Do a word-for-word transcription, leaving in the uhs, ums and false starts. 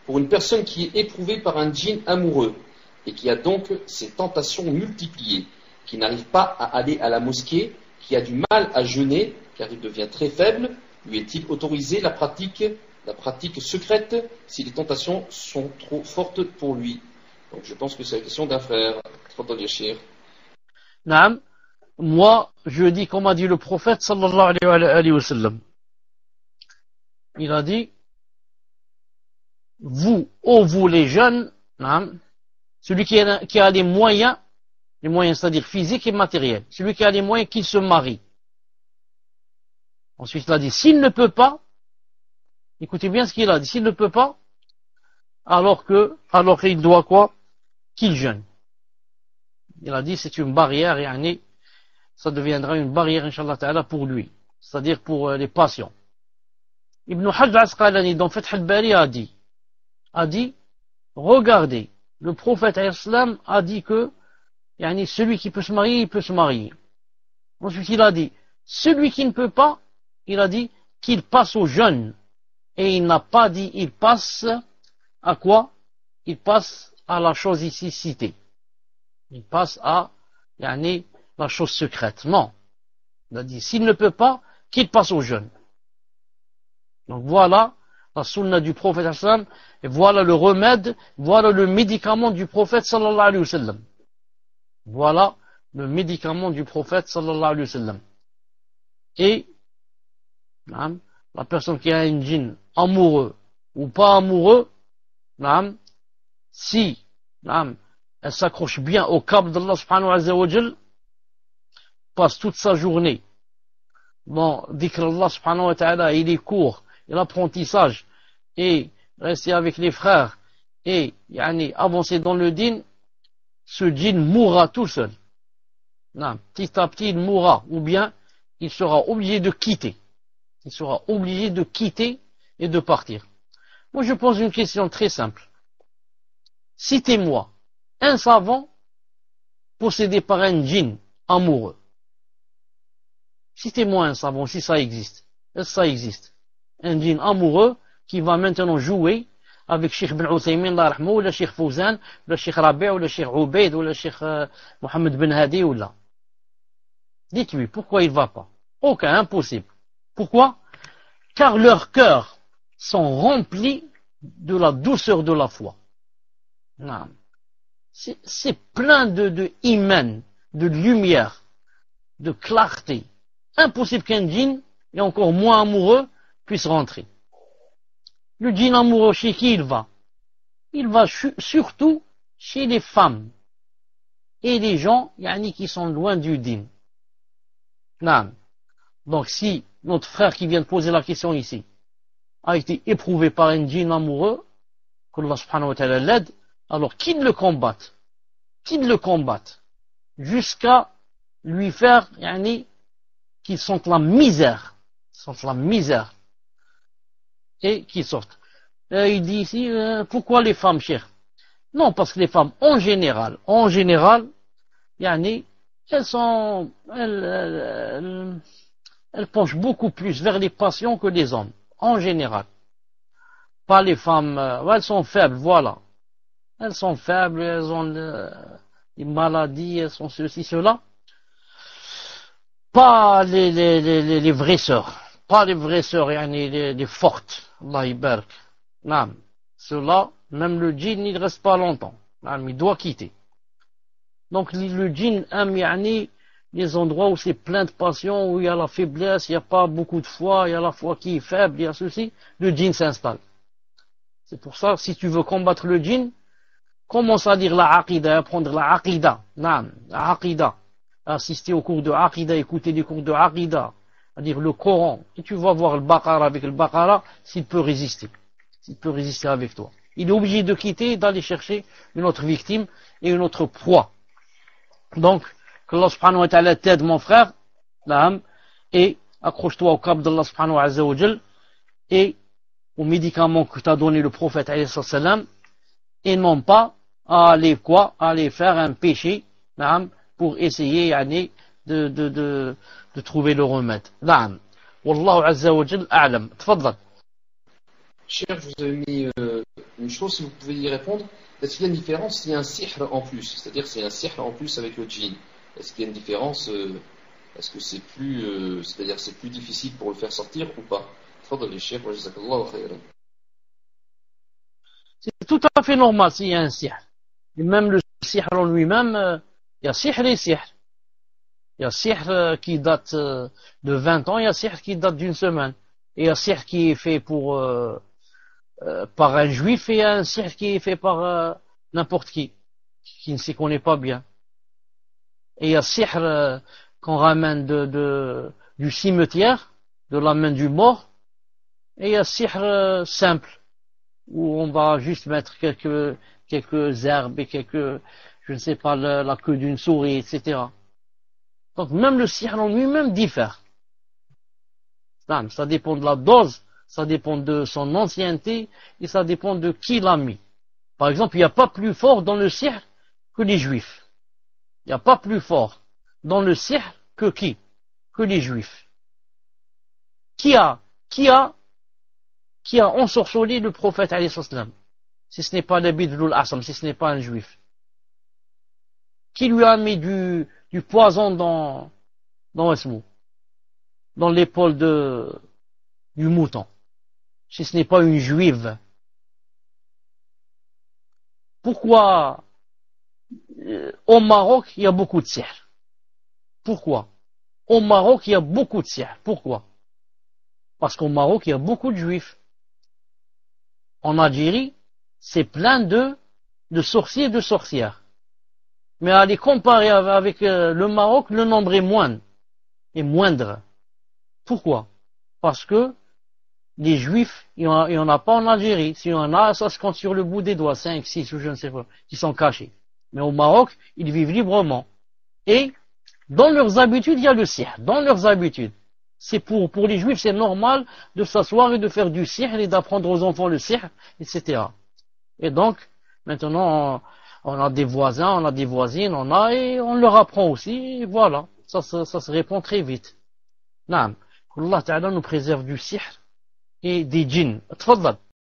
pour une personne qui est éprouvée par un djinn amoureux et qui a donc ses tentations multipliées, qui n'arrive pas à aller à la mosquée, qui a du mal à jeûner car il devient très faible, lui est-il autorisé la pratique, la pratique secrète si les tentations sont trop fortes pour lui? Donc je pense que c'est la question d'un frère. Tfadal ya Cheikh. Naam. Moi, je dis comme a dit le prophète sallallahu alayhi wa sallam. Il a dit, vous, ô vous les jeunes, naam, celui qui a, qui a les moyens, les moyens c'est-à-dire physiques et matériels, celui qui a les moyens qu'il se marie. Ensuite, il a dit, s'il ne peut pas, écoutez bien ce qu'il a dit, s'il ne peut pas, alors que, alors qu'il doit quoi? Qu'il jeûne. Il a dit, c'est une barrière, et ça deviendra une barrière, Inch'Allah Ta'ala, pour lui, c'est-à-dire pour euh, les patients. Ibn Hajar Asqalani, dans Fath al-Bari, a dit, a dit, regardez, le prophète islam a dit que, yani, celui qui peut se marier, il peut se marier. Ensuite, il a dit, celui qui ne peut pas, il a dit qu'il passe au jeûne. Et il n'a pas dit, il passe à quoi? Il passe à la chose ici citée. Il passe à, yani, la chose secrète. Non. Il a dit, s'il ne peut pas, qu'il passe au jeûne. Donc voilà la sunna du prophète sallam, et voilà le remède, voilà le médicament du prophète sallallahu alayhi wa sallam. Voilà le médicament du prophète sallallahu alayhi wa sallam. Et la personne qui a un djinn amoureux ou pas amoureux, si elle s'accroche bien au câble d'Allah subhanahu wa ta'ala, passe toute sa journée, bon, dhikr Allah subhanahu wa ta'ala, il est court, et l'apprentissage, et rester avec les frères, et yani, avancer dans le din, ce djinn mourra tout seul. Non, petit à petit, il mourra, ou bien il sera obligé de quitter. Il sera obligé de quitter et de partir. Moi, je pose une question très simple. Citez-moi un savant possédé par un djinn amoureux. Citez-moi un savant, si ça existe. Est-ce que ça existe? Un djinn amoureux qui va maintenant jouer avec Cheikh Ben Uthaymin, ou le Cheikh Fawzan, ou le Cheikh Rabi', ou le Cheikh Ubaid, ou le Cheikh euh, Mohamed Ben Hadi, ou là. Dites-lui, pourquoi il ne va pas? Aucun, impossible. Pourquoi? Car leurs cœurs sont remplis de la douceur de la foi. C'est plein de, de iman, de lumière, de clarté. Impossible qu'un djinn, et encore moins amoureux, puisse rentrer. Le djinn amoureux, chez qui il va? Il va surtout chez les femmes et les gens yani, qui sont loin du djinn. Donc si notre frère qui vient de poser la question ici a été éprouvé par un djinn amoureux, qu'Allah subhanahu wa ta'ala l'aide, alors qu'il le combatte, qu'il le combatte, jusqu'à lui faire yani, qu'il sente la misère, sente la misère, et qu'il sorte. Euh, il dit ici, euh, pourquoi les femmes, chères? Non, parce que les femmes, en général, en général, yani, elles sont, elles, elles, elles penchent beaucoup plus vers les passions que les hommes, en général. Pas les femmes, euh, elles sont faibles, voilà. Elles sont faibles, elles ont euh, des maladies, elles sont ceci, cela. Pas les, les, les, les vraies sœurs, pas les vraies sœurs, yani, les, les fortes, Allah ibarak. Non, cela, même le djinn, il ne reste pas longtemps. Non, il doit quitter. Donc le djinn aime yani, les endroits où c'est plein de passion, où il y a la faiblesse, il n'y a pas beaucoup de foi, il y a la foi qui est faible, il y a ceci, le djinn s'installe. C'est pour ça, si tu veux combattre le djinn, commence à dire la aqida, apprendre la aqida, non, la aqida, assister aux cours de aqida, écouter des cours de aqida, à dire le Coran, et tu vas voir le Baqara avec le Baqara, s'il peut résister, s'il peut résister avec toi. Il est obligé de quitter, d'aller chercher une autre victime et une autre proie. Donc, que Allah subhanahu wa ta'ala t'aide mon frère, l'âme, et accroche-toi au câble d'Allah subhanahu wa ta'ala, et aux médicaments que t'a donné le prophète alayhi salam, et non pas à aller quoi, à aller faire un péché, l'âme, pour essayer yani, de, de, de, de trouver le remède. L'âme. Wallahu azza wa jal a'lam. Tfaddal. Cher, je vous ai mis euh, une une chose, si vous pouvez y répondre, est-ce qu'il y a une différence s'il y a un sihr en plus? C'est-à-dire s'il y a un sihr en plus avec le djinn. Est-ce qu'il y a une différence euh, Est-ce que c'est plus, euh, c'est-à-dire c'est plus difficile pour le faire sortir ou pas? Fadal Cheikh, wa jazakallahu khayran. C'est tout à fait normal s'il y a un sihr. Et même le sihr en lui-même, euh, il y a sihr et sihr. Il y a sihr euh, qui date euh, de vingt ans, il y a sihr qui date d'une semaine. Et il y a sihr qui est fait pour, euh, euh, par un juif et il y a un sihr qui est fait par euh, n'importe qui, qui ne s'y connaît pas bien. Et il y a sihr euh, qu'on ramène de, de, du cimetière, de la main du mort, et il y a sihr euh, simple, où on va juste mettre quelques, quelques herbes et quelques, je ne sais pas, la, la queue d'une souris, et cetera. Donc même le sihr en lui-même diffère. Ça dépend de la dose, ça dépend de son ancienneté, et ça dépend de qui l'a mis. Par exemple, il n'y a pas plus fort dans le sihr que les juifs. Il n'y a pas plus fort dans le sihr que qui? Que les juifs. Qui a, qui a, qui a ensorcelé le prophète alayhi salam? Si ce n'est pas l'Abid Lul Asam, si ce n'est pas un juif. Qui lui a mis du, du poison dans, dans Esmou, dans l'épaule de, du mouton? Si ce n'est pas une juive. Pourquoi euh, au Maroc il y a beaucoup de sihr? Pourquoi? Au Maroc il y a beaucoup de sihr. Pourquoi? Parce qu'au Maroc il y a beaucoup de juifs. En Algérie, c'est plein de, de sorciers et de sorcières. Mais à les comparer avec euh, le Maroc, le nombre est moindre. Est moindre. Pourquoi? Parce que les juifs, il n'y en, en a pas en Algérie. S'il y en a, ça se compte sur le bout des doigts, cinq, six ou je ne sais pas, qui sont cachés. Mais au Maroc, ils vivent librement. Et dans leurs habitudes, il y a le sihr. Dans leurs habitudes. C'est pour, pour les juifs, c'est normal de s'asseoir et de faire du sihr et d'apprendre aux enfants le sihr, et cetera. Et donc, maintenant, on, on a des voisins, on a des voisines, on a, et on leur apprend aussi, et voilà. Ça, ça, ça se répond très vite. Naam. Allah Ta'ala nous préserve du sihr et des djinns. Tfadlal.